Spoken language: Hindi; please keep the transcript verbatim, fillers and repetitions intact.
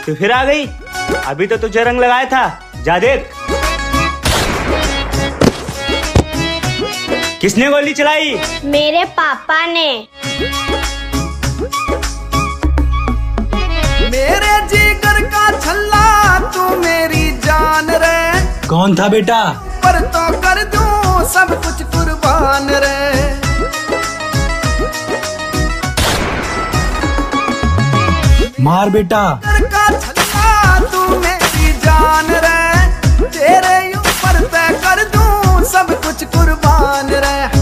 तू फिर आ गई? अभी तो तुझे रंग लगाया था, जा देख। किसने गोली चलाई? मेरे पापा ने। मेरे जिगर का छल्ला तू मेरी जान रे। कौन था बेटा? पर तो कर दूं सब कुछ कुर्बान रे। मार बेटा। जिगर का छल्ला तू मेरी जान रे। तेरे ऊपर पे कर दूं सब कुछ कुर्बान रे।